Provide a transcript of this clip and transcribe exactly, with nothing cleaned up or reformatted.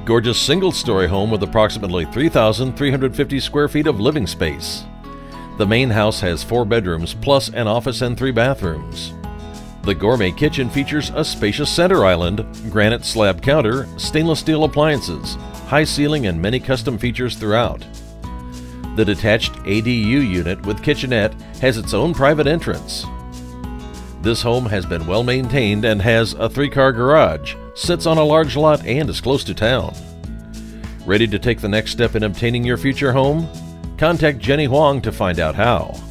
gorgeous single-story home with approximately three thousand three hundred fifty square feet of living space. The main house has four bedrooms plus an office and three bathrooms. The gourmet kitchen features a spacious center island, granite slab counter, stainless steel appliances, high ceiling, and many custom features throughout. The detached A D U unit with kitchenette has its own private entrance. This home has been well maintained and has a three-car garage, sits on a large lot, and is close to town. Ready to take the next step in obtaining your future home? Contact Jenny Huang to find out how.